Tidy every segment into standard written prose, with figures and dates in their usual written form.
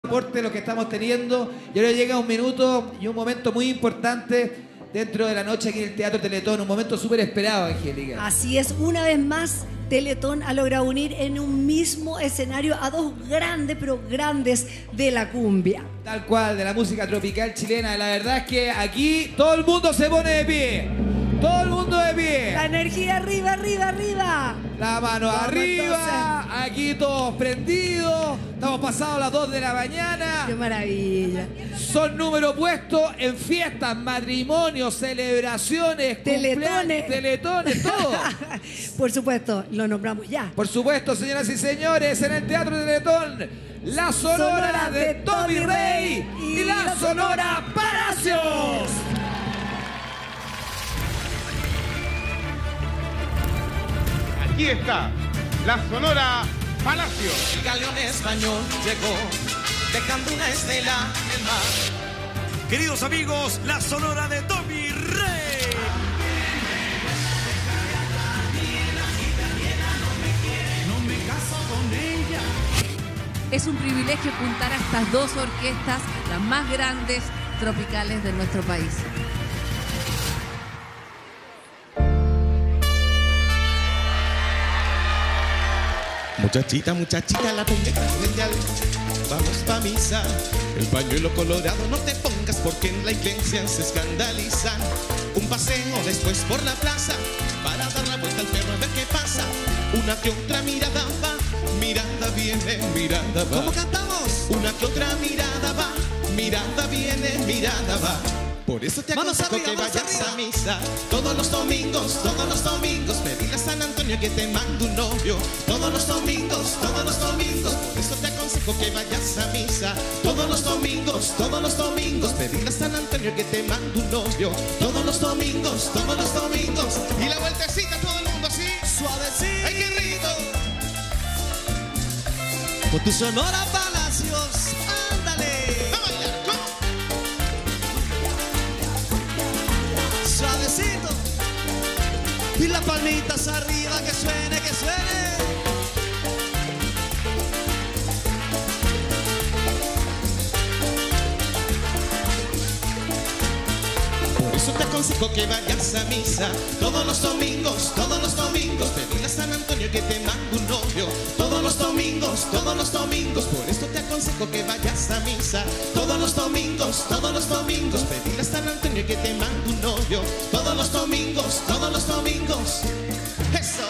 Aporte lo que estamos teniendo y ahora llega un minuto y un momento muy importante dentro de la noche aquí en el Teatro Teletón, un momento súper esperado, Angélica. Así es, una vez más Teletón ha logrado unir en un mismo escenario a dos grandes, pero grandes de la cumbia. Tal cual, de la música tropical chilena. La verdad es que aquí todo el mundo se pone de pie. Todo el mundo de pie. La energía arriba, arriba, arriba. La mano Vamos, arriba. Aquí todos prendidos. Estamos pasados las 2 de la mañana. Qué maravilla. Son números puestos en fiestas, matrimonios, celebraciones, Teletones. Teletones, todo. Por supuesto, lo nombramos ya. Por supuesto, señoras y señores, en el Teatro Teletón, la Sonora de Tommy Rey y la Sonora Palacios. Aquí está, la Sonora Palacios. El galeón español llegó, dejando una estela en el mar. Queridos amigos, la Sonora de Tommy Rey. No me caso con ella. Es un privilegio juntar a estas dos orquestas, las más grandes tropicales de nuestro país. Muchachita, muchachita, la pendeja mundial. Vamos pa' misa. El pañuelo colorado no te pongas porque en la iglesia se escandalizan. Un paseo después por la plaza para dar la vuelta al perro a ver qué pasa. Una que otra mirada va, mirada viene, mirada va. ¿Cómo cantamos? Una que otra mirada va, mirada viene, mirada va. Por eso te aconsejo que vayas a misa todos los domingos, pedirle a San Antonio que te mande un novio. Todos los domingos, por eso te aconsejo que vayas a misa todos los domingos, pedirle a San Antonio que te mande un novio. Todos los domingos, y la vueltecita todo el mundo así, suavecito. ¡Ay, qué rico! Con tu Sonora Palacios, ándale. ¡Vamos a bailar! ¿Cómo? Suavecito. Y las palmitas arriba, que suene, que suene. Por eso te aconsejo que vayas a misa todos los domingos, pedirle a San Antonio que te mande un novio. Todos los domingos, por eso te aconsejo que vayas a misa todos los domingos, pedirle a San Antonio que te mande un novio. Todos los domingos, eso.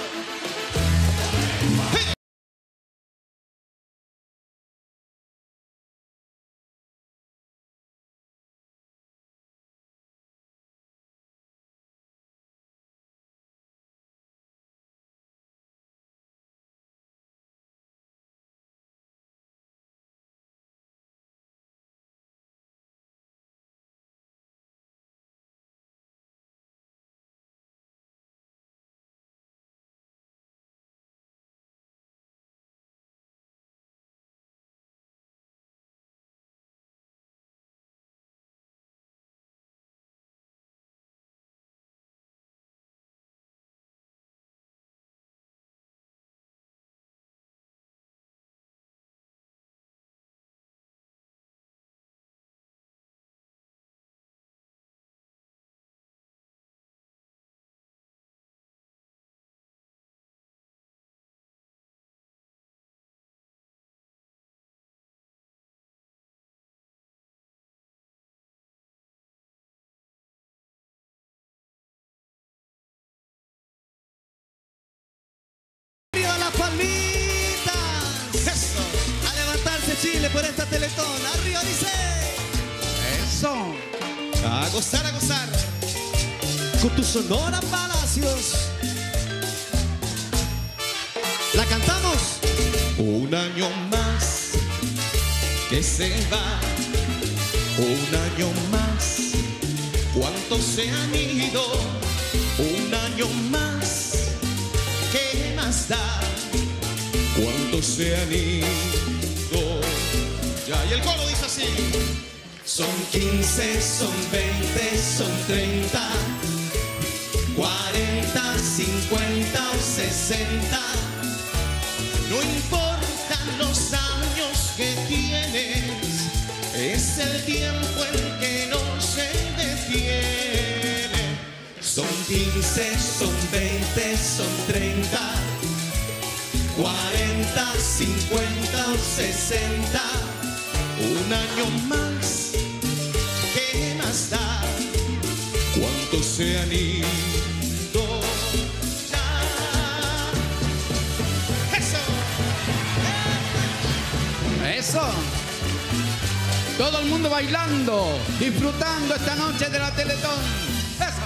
Palmitas, eso, a levantarse Chile por esta Teletón, arriba dice, eso, a gozar, con tu Sonora Palacios, la cantamos, un año más que se va, un año más, ¿cuántos se han ido? Un año más, ¿qué más da? ¿Cuántos se han ido? Ya, y el coro dice así. Son 15, son 20, son 30, 40, 50 o 60. No importan los años que tiene, Es el tiempo el que no se detiene. Son 15, son 20, son 30, 40, 50 o 60. Un año más, ¿qué más da? ¿Cuántos se han ido ya? ¡Eso! ¡Eso! Todo el mundo bailando, disfrutando esta noche de la Teletón. ¡Eso!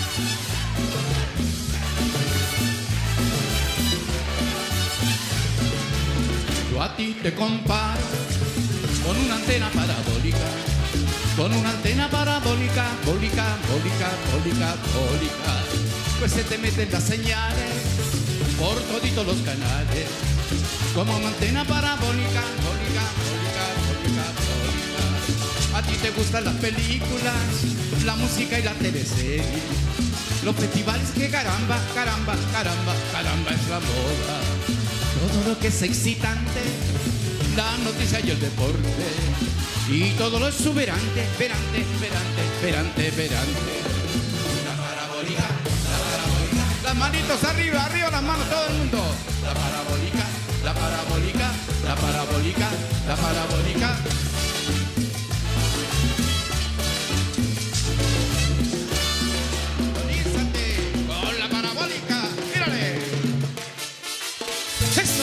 Yo a ti te comparo con una antena parabólica, con una antena parabólica, bólica, bólica, bólica, bólica. Pues se te meten las señales por toditos los canales, como una antena parabólica, bólica, bólica, bólica, bólica. A ti te gustan las películas, la música y la teleserie, los festivales que caramba, caramba, caramba, caramba es la moda. Todo lo que es excitante, la noticia y el deporte, y todo lo exuberante, verante, verante, verante, verante. La parabólica, la parabólica. Las manitos arriba, arriba las manos, todo el mundo. La parabólica, la parabólica, la parabólica, la parabólica. Ponízate con la parabólica, mírale. ¡Eso!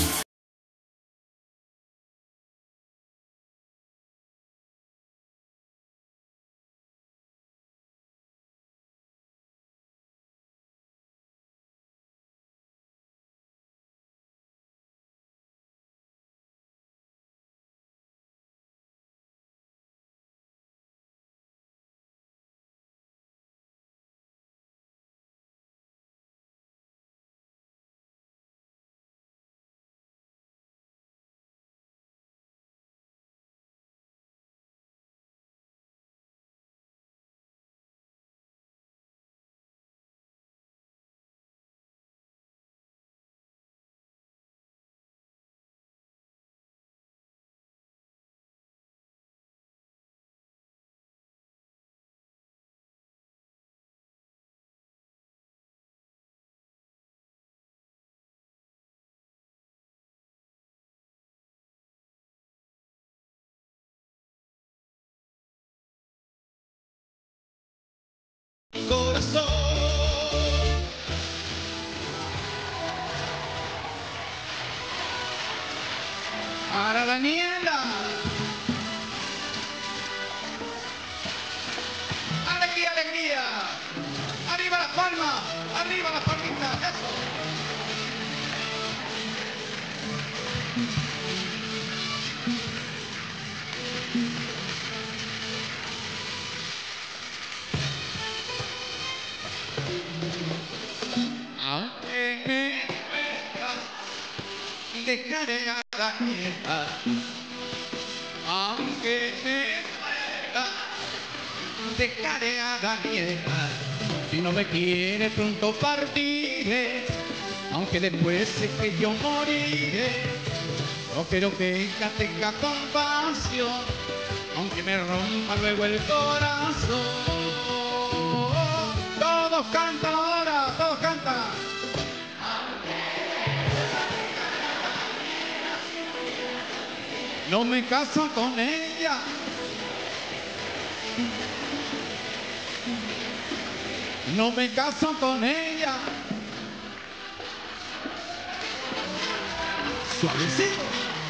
Corazón, Para Daniela. Alegría, alegría. Arriba las palmas, arriba las palmitas. Eso. Dejaré a Daniela, aunque dejaré a Daniela. Si no me quiere pronto partiré, aunque después sé que yo moriré. No quiero que ella tenga compasión, aunque me rompa luego el corazón. Todos cantan ahora, todos cantan. No me caso con ella. No me caso con ella. Suavecito.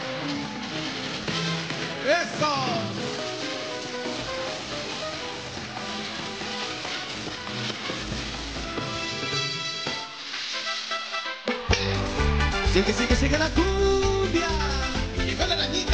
Eso. sigue, sigue, sigue la cumbia. Llegó la arañita.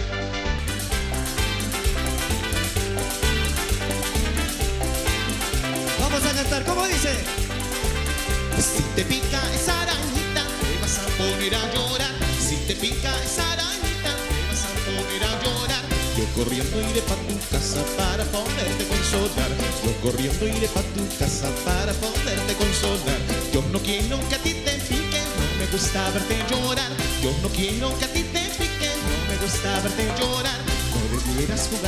Vamos a cantar, ¿cómo dice? Si te pica esa arañita, te vas a poner a llorar. Si te pica esa arañita, te vas a poner a llorar. Yo corriendo iré pa' tu casa para poderte consolar. Yo corriendo iré pa' tu casa para poderte consolar. Yo no quiero que a ti te pique, no me gusta verte llorar. Yo no quiero que a ti te pique, no me gusta verte llorar. No debieras jugar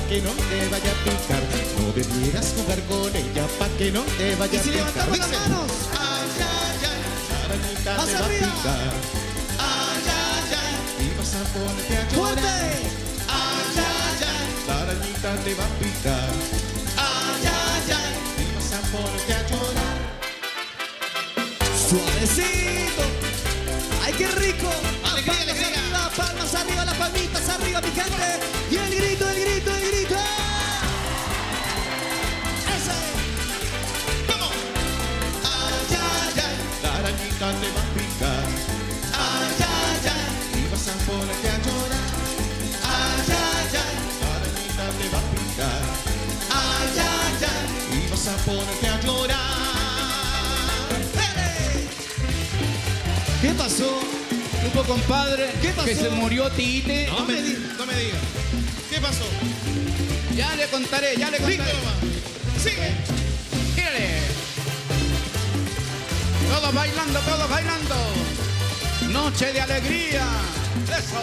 que no te vaya a picar. No debieras jugar con ella pa' que no te vaya a picar. Y si levantamos las manos. Ay, ay, ay, la arañita Más te va a arriba. picar. Ay, ay, ay, y vas a ponerte a llorar. ¡Fuerte! Ay, ay, ay, la arañita te va a picar. Ay, ay, ay, y vas a ponerte a llorar. Suavecito. ¡Ay, qué rico! Alegría, Palmas alegría. arriba, palmas arriba, las palmitas arriba, mi gente. Y el grito, el grito, el grito. ¡Ese! ¡Vamos! Ay, ay, ay, la arañita te va a picar. Ay, ay, ay, y vas a ponerte a llorar. Ay, ay, ay, la arañita te va a picar. Ay, ay, ay, y vas a ponerte a llorar. ¿Qué pasó? Grupo compadre, ¿Qué pasó? que se murió Tite. No me digas. ¿Qué pasó? Ya le contaré, ya le Listo contaré. nomás. Sigue. Mírale. Todos bailando, todos bailando. Noche de alegría. Eso.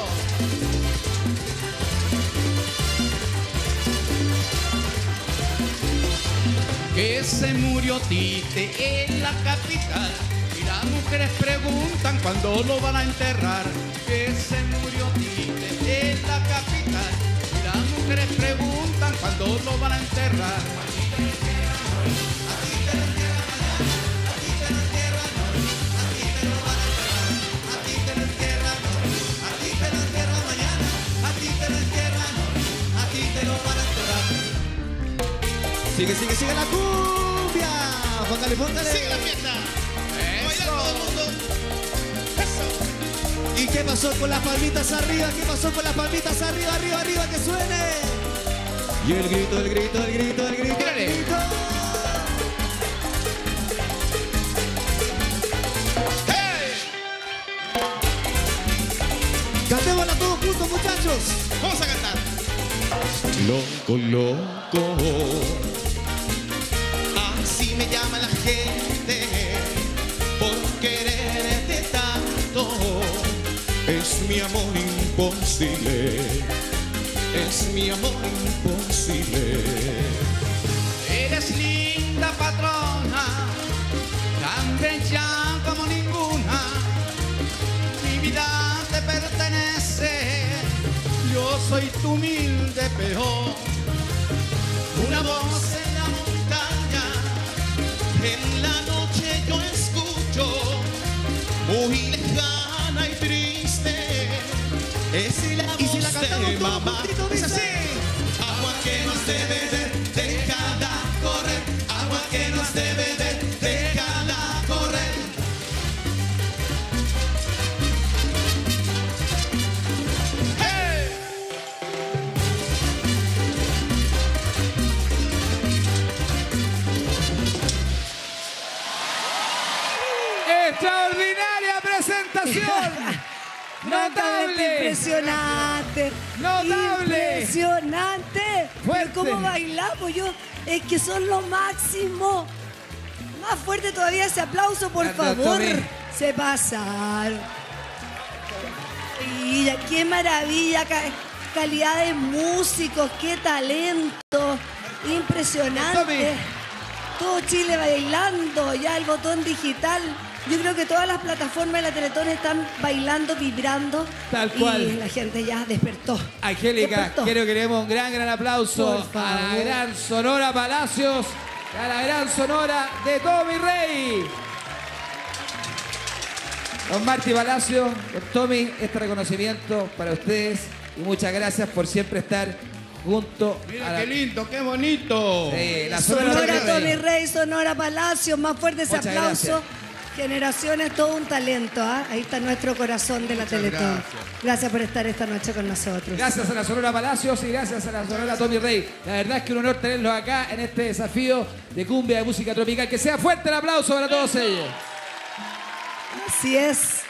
Que se murió Tite en la capital. Y las mujeres preguntan cuándo lo van a enterrar. Que se murió Tite en la capital. Y las mujeres preguntan cuándo lo van a enterrar. Sigue, sigue, sigue la cumbia. Póngale, póngale. Sigue la fiesta. A bailar todo el mundo. Eso. ¿Y qué pasó con las palmitas arriba? ¿Qué pasó con las palmitas arriba, arriba, arriba? ¡Que suene! Y el grito, el grito, el grito, el grito, el Mírale. grito. Cantémosla todos juntos, muchachos. Vamos a cantar. Loco, loco. Así me llama la gente por quererte tanto. Es mi amor imposible. Es mi amor imposible. Eres linda patrona, tan bella como ninguna. Mi vida te pertenece, yo soy tu humilde peón. Una voz en la montaña, en la noche yo escucho, muy lejana y triste. Es la voz Y si la cantamos de todos mamá. juntitos, Es dice. así. Agua que nos debe de, déjala correr. Agua que nos debe de, déjala correr. ¡Extraordinaria presentación! ¡Notable! Impresionante. Notable. Impresionante. Fuerte. Pero cómo bailamos yo. Es que son lo máximo. Más fuerte todavía ese aplauso, por Grande, favor. Tommy. Se pasaron. Y qué maravilla, calidad de músicos, qué talento. Impresionante. Tommy. Todo Chile bailando, ya el botón digital. Yo creo que todas las plataformas de la Teletón están bailando, vibrando. Tal cual. Y la gente ya despertó. Angélica, Despertó. quiero que le demos un gran aplauso Por a la favor. gran Sonora Palacios, a la gran Sonora de Tommy Rey. Don Marty Palacio, don Tommy, este reconocimiento para ustedes y muchas gracias por siempre estar junto a Mira la... qué lindo, qué bonito. Sí, la Sonora Sonora de Tommy Rey, Sonora Palacios, más fuerte ese Muchas aplauso. gracias. Generaciones, todo un talento, ¿ah? Ahí está nuestro corazón de la Teletón. Gracias por estar esta noche con nosotros. Gracias a la Sonora Palacios y gracias a la Sonora Tommy Rey. La verdad es que un honor tenerlos acá en este desafío de cumbia de música tropical. Que sea fuerte el aplauso para todos ellos. Así es.